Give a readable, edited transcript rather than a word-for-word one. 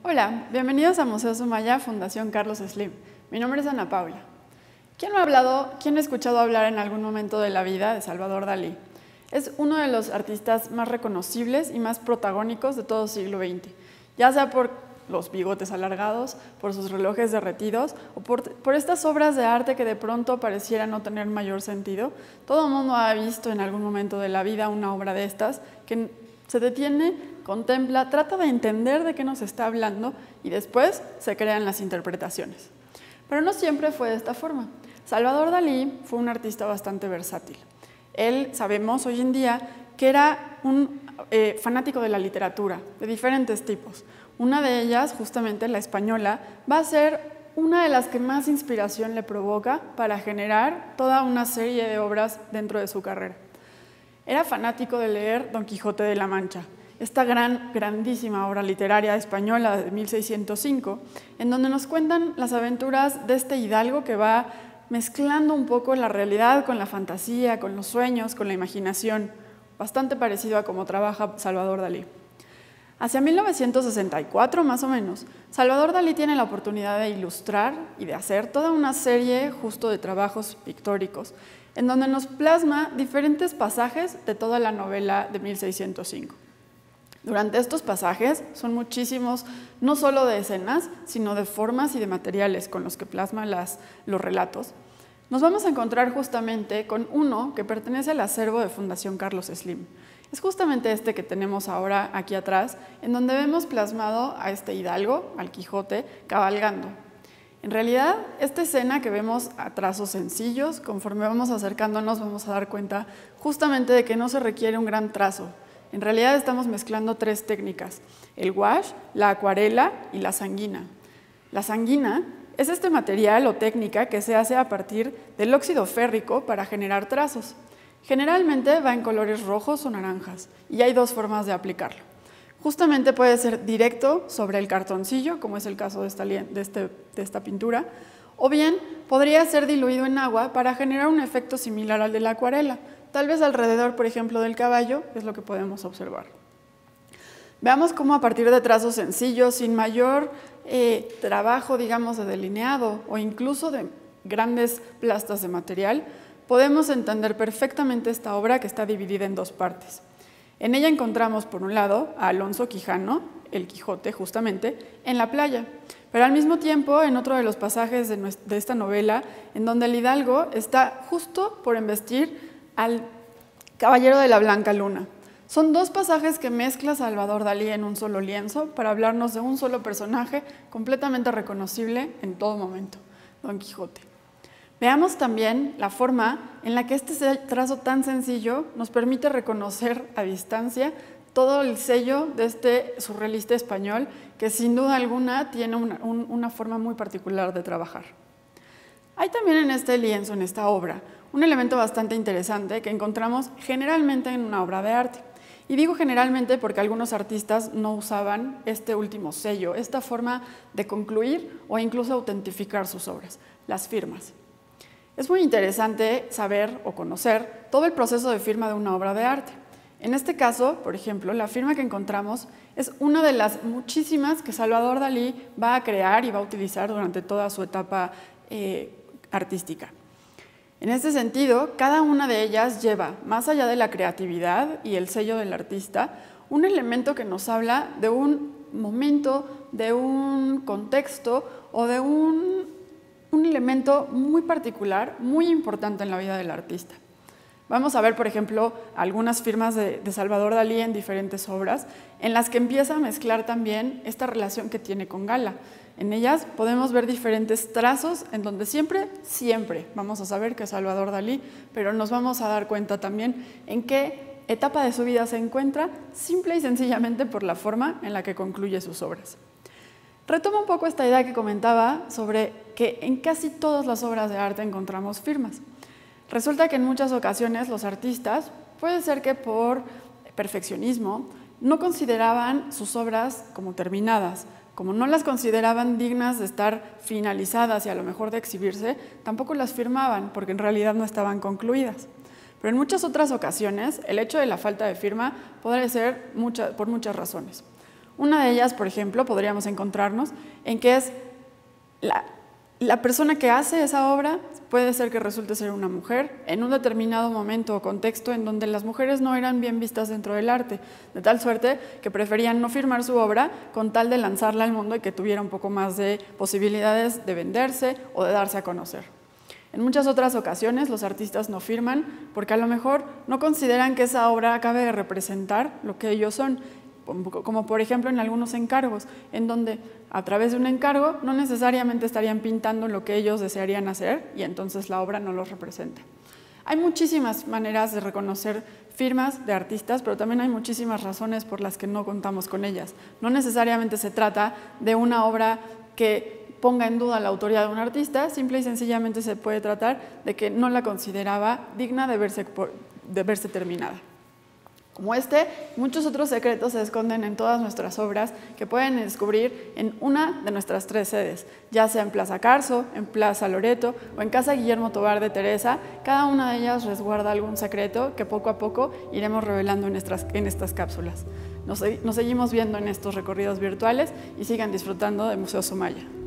Hola, bienvenidos a Museo Sumaya, Fundación Carlos Slim. Mi nombre es Ana Paula. ¿Quién ha escuchado hablar en algún momento de la vida de Salvador Dalí? Es uno de los artistas más reconocibles y más protagónicos de todo el siglo XX, ya sea por los bigotes alargados, por sus relojes derretidos o por estas obras de arte que de pronto parecieran no tener mayor sentido. Todo el mundo ha visto en algún momento de la vida una obra de estas que se detiene, contempla, trata de entender de qué nos está hablando y después se crean las interpretaciones. Pero no siempre fue de esta forma. Salvador Dalí fue un artista bastante versátil. Él, sabemos hoy en día, que era un fanático de la literatura, de diferentes tipos. Una de ellas, justamente la española, va a ser una de las que más inspiración le provoca para generar toda una serie de obras dentro de su carrera. Era fanático de leer Don Quijote de la Mancha, esta grandísima obra literaria española de 1605, en donde nos cuentan las aventuras de este hidalgo que va mezclando un poco la realidad con la fantasía, con los sueños, con la imaginación, bastante parecido a cómo trabaja Salvador Dalí. Hacia 1964, más o menos, Salvador Dalí tiene la oportunidad de ilustrar y de hacer toda una serie justo de trabajos pictóricos, en donde nos plasma diferentes pasajes de toda la novela de 1605. Durante estos pasajes son muchísimos, no solo de escenas, sino de formas y de materiales con los que plasma los relatos. Nos vamos a encontrar justamente con uno que pertenece al acervo de Fundación Carlos Slim. Es justamente este que tenemos ahora aquí atrás, en donde vemos plasmado a este hidalgo, al Quijote, cabalgando. En realidad, esta escena que vemos a trazos sencillos, conforme vamos acercándonos vamos a dar cuenta justamente de que no se requiere un gran trazo. En realidad estamos mezclando tres técnicas: el gouache, la acuarela y la sanguina. La sanguina es este material o técnica que se hace a partir del óxido férrico para generar trazos. Generalmente va en colores rojos o naranjas y hay dos formas de aplicarlo. Justamente puede ser directo sobre el cartoncillo, como es el caso de esta pintura, o bien podría ser diluido en agua para generar un efecto similar al de la acuarela, tal vez alrededor, por ejemplo, del caballo, es lo que podemos observar. Veamos cómo a partir de trazos sencillos, sin mayor trabajo, digamos, de delineado o incluso de grandes plastas de material, podemos entender perfectamente esta obra que está dividida en dos partes. En ella encontramos, por un lado, a Alonso Quijano, el Quijote justamente, en la playa, pero al mismo tiempo en otro de los pasajes de esta novela, en donde el hidalgo está justo por embestir al caballero de la Blanca Luna. Son dos pasajes que mezcla Salvador Dalí en un solo lienzo para hablarnos de un solo personaje completamente reconocible en todo momento, Don Quijote. Veamos también la forma en la que este trazo tan sencillo nos permite reconocer a distancia todo el sello de este surrealista español que sin duda alguna tiene una forma muy particular de trabajar. Hay también en este lienzo, en esta obra, un elemento bastante interesante que encontramos generalmente en una obra de arte. Y digo generalmente porque algunos artistas no usaban este último sello, esta forma de concluir o incluso autentificar sus obras, las firmas. Es muy interesante saber o conocer todo el proceso de firma de una obra de arte. En este caso, por ejemplo, la firma que encontramos es una de las muchísimas que Salvador Dalí va a crear y va a utilizar durante toda su etapa artística. En este sentido, cada una de ellas lleva, más allá de la creatividad y el sello del artista, un elemento que nos habla de un momento, de un contexto o de un elemento muy particular, muy importante en la vida del artista. Vamos a ver, por ejemplo, algunas firmas de Salvador Dalí en diferentes obras, en las que empieza a mezclar también esta relación que tiene con Gala. En ellas podemos ver diferentes trazos en donde siempre vamos a saber que es Salvador Dalí, pero nos vamos a dar cuenta también en qué etapa de su vida se encuentra, simple y sencillamente por la forma en la que concluye sus obras. Retomo un poco esta idea que comentaba sobre que en casi todas las obras de arte encontramos firmas. Resulta que en muchas ocasiones los artistas, puede ser que por perfeccionismo, no consideraban sus obras como terminadas. Como no las consideraban dignas de estar finalizadas y a lo mejor de exhibirse, tampoco las firmaban porque en realidad no estaban concluidas. Pero en muchas otras ocasiones, el hecho de la falta de firma puede ser por muchas razones. Una de ellas, por ejemplo, podríamos encontrarnos en que es la persona que hace esa obra puede ser que resulte ser una mujer en un determinado momento o contexto en donde las mujeres no eran bien vistas dentro del arte, de tal suerte que preferían no firmar su obra con tal de lanzarla al mundo y que tuviera un poco más de posibilidades de venderse o de darse a conocer. En muchas otras ocasiones los artistas no firman porque a lo mejor no consideran que esa obra acabe de representar lo que ellos son, como por ejemplo en algunos encargos, en donde a través de un encargo no necesariamente estarían pintando lo que ellos desearían hacer y entonces la obra no los representa. Hay muchísimas maneras de reconocer firmas de artistas, pero también hay muchísimas razones por las que no contamos con ellas. No necesariamente se trata de una obra que ponga en duda la autoría de un artista, simple y sencillamente se puede tratar de que no la consideraba digna de verse terminada. Como muchos otros secretos se esconden en todas nuestras obras que pueden descubrir en una de nuestras 3 sedes, ya sea en Plaza Carso, en Plaza Loreto o en Casa Guillermo Tovar de Teresa. Cada una de ellas resguarda algún secreto que poco a poco iremos revelando en estas cápsulas. Nos seguimos viendo en estos recorridos virtuales y sigan disfrutando de Museo Sumaya.